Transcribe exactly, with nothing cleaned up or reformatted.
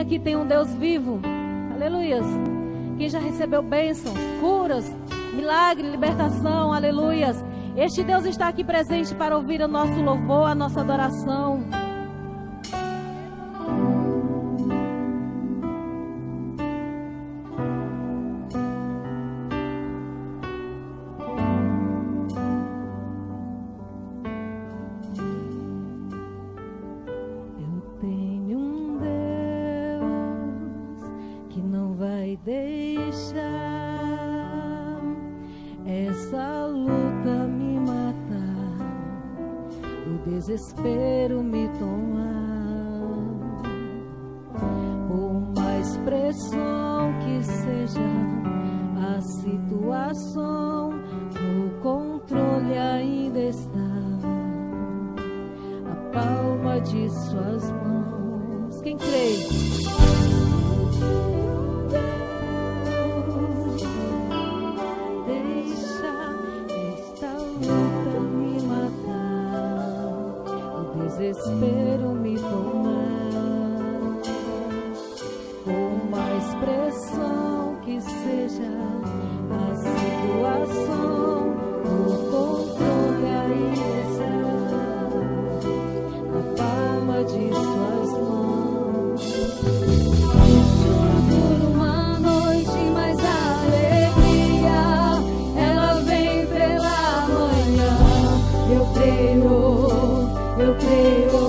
aqui tem um Deus vivo? Aleluias. Quem já recebeu bênçãos, curas, milagre, libertação, aleluias. Este Deus está aqui presente para ouvir o nosso louvor, a nossa adoração. Desespero me tomar, por mais pressão que seja a situação, no controle ainda está a palma de suas mãos. Quem crê? Desespero me tomar, por mais pressão que seja a situação, o controle ainda está na palma de suas mãos. Choro por uma noite, mas a alegria ela vem pela manhã. Eu creio, eu creio.